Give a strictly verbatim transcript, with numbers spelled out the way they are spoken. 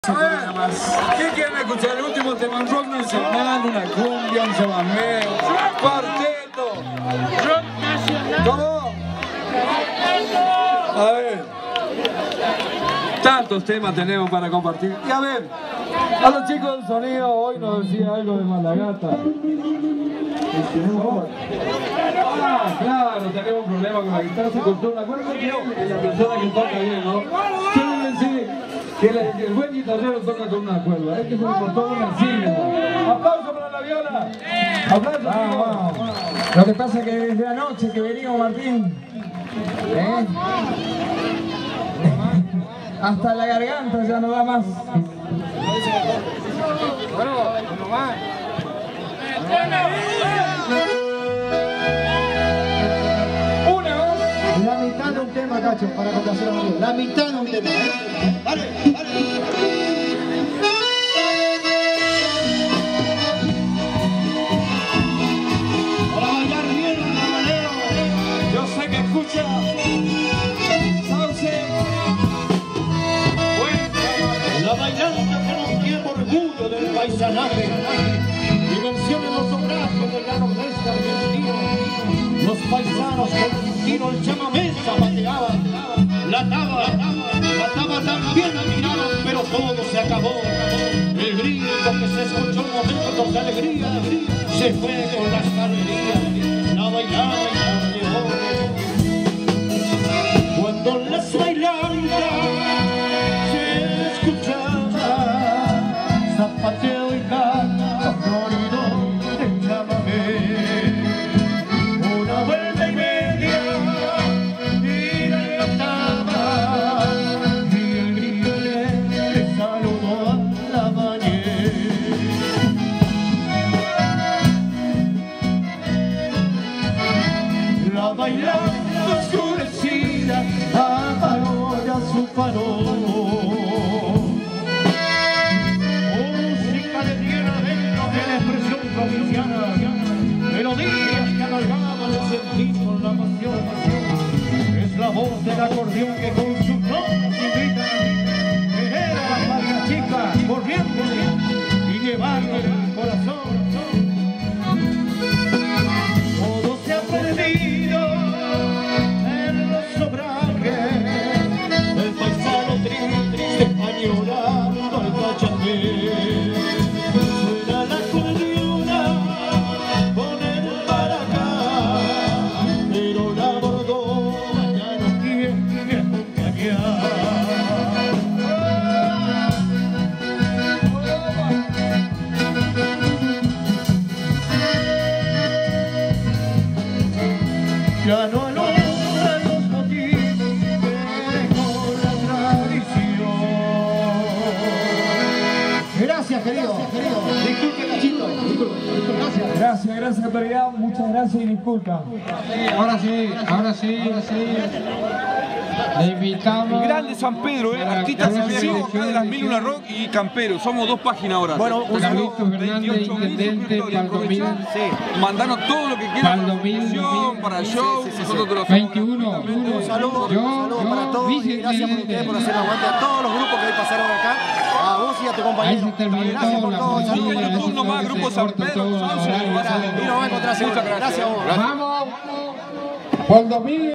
A ver, ¿qué quieren escuchar? El último tema, un rock nacional, una cumbia, un chamamé, un cuarteto. Rock nacional. ¿Cómo? A ver, tantos temas tenemos para compartir. Y a ver, a los chicos del sonido hoy nos decía algo de Malagata. Ah, claro, tenemos un problema con la guitarra, se cortó una cuerda y la persona que toca bien, ¿no? Quiero decir que, la, que el buen guitarrero toca con una cuerda, es que se le cortó una sílaba. ¡Aplauso para la viola! ¡Aplauso! Vamos, vamos. Lo que pasa es que desde anoche que venimos, Martín, ¿eh? hasta la garganta ya no da más. Bueno, uno más. Una más. La mitad de un tema, Cacho, para complacer a Mario. La mitad de un tema, ¿eh? Vale, vale. Para bailar bien, ramalero. Yo sé que escucha. Sauce. La bailanta que nos tiene orgullo del paisanaje. Dimensión en los obrazos de la nordeste argentina. Los paisanos con el tiro el chamamé zapateaban. La taba, la taba también admiraban, pero todo se acabó. El grito que se escuchó en momentos de alegría se fue con las carrerías. La bailaba y la llevó. Cuando las bailantas se escuchaba zapateo y canto florido de chamamé. Una vuelta y media y la cantaba y el grillo le saludó a la bañera. La bailanta oscurecida apagó ya su farol. Música de tierra adentro de la expresión provinciana, melodías que amalgaman el sentir con la pasión. Es la voz del acordeón que con sus notas invita a querer a la patria chica corriendo y llevarla al corazón. Todo se ha perdido en los obrajes del paisano triste añorando al pachangué. Suena la acordeona con el maracá, pero la bordona ya no quiere acompañar. Ya no alumbran los motivos que dejó la tradición. Gracias, querido. Disculpe, Cachito. Gracias. Gracias, gracias, autoridad. Muchas gracias y disculpa. Ahora sí, ahora sí, ahora sí. Le invitamos. El grande San Pedro, ¿eh? Artista asociado acá de las Mil Una Rock y Campero. Somos dos páginas ahora. Bueno, un saludo. Fernández, intendente, Paldomil. Sí. Mandanos todo lo que quieran. Paldomil, para el show. Nosotros te lo hacemos. veintiuno. Un saludo, Yo, un saludo yo, para todos y gracias por ustedes por hacer aguante a todos los grupos que hoy pasaron acá, a vos y a tu compañero. Ahí se terminó Gracias por la todo. policía, Saludos. eso YouTube nomás, fue que Grupo se San corta Pedro, todo, Sauce, ahora, Pará. ahora, Y nos vamos a encontrar seguro. Muchas gracias. Gracias a vos. Vamos, Paldomil.